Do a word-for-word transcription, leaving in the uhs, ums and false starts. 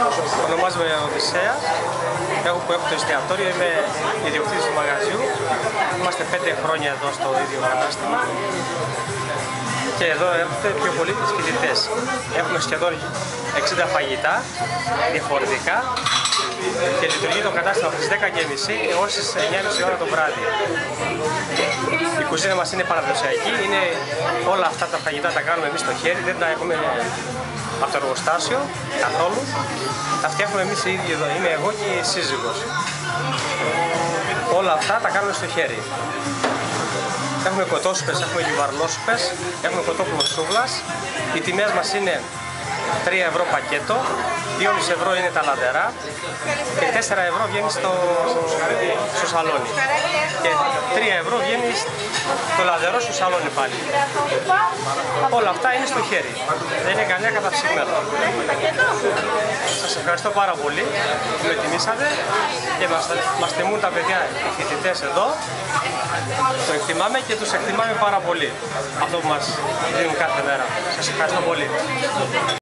Ονομάζομαι Οδυσσέας, εγώ που έχω το εστιατόριο, είμαι ιδιοκτήτης του μαγαζιού. Είμαστε πέντε χρόνια εδώ στο ίδιο κατάστημα και εδώ έρχονται πιο πολλοί φοιτητές. Έχουμε σχεδόν εξήντα φαγητά διαφορετικά και λειτουργεί το κατάστημα από τις δέκα και μισή έως τις εννιά και μισή ώρα το βράδυ. Η κουζίνα μας είναι παραδοσιακή, είναι όλα αυτά τα φαγητά τα κάνουμε εμείς στο χέρι, δεν τα έχουμε από το εργοστάσιο καθόλου. Τα φτιάχνουμε εμείς οι ίδιοι εδώ, είμαι εγώ και η σύζυγος. Όλα αυτά τα κάνουμε στο χέρι. Έχουμε κοτόσουπες, έχουμε γιουβαρλόσουπες, έχουμε κοτόπουλο σούβλας. Οι τιμές μας είναι τρία ευρώ πακέτο, δύο κόμμα πέντε ευρώ είναι τα λαδερά και τέσσερα ευρώ βγαίνει στο, στο σαλόνι. Και τρία ευρώ βγαίνει το λαδερό στο σαλόνι πάλι. Όλα αυτά είναι στο χέρι. Δεν είναι κανένα καταψυγμένο. Σας ευχαριστώ πάρα πολύ που με τιμήσατε και μας, μας τιμούν τα παιδιά, οι φοιτητές εδώ. Το εκτιμάμε και τους εκτιμάμε πάρα πολύ αυτό που μας δίνουν κάθε μέρα. Σας ευχαριστώ πολύ.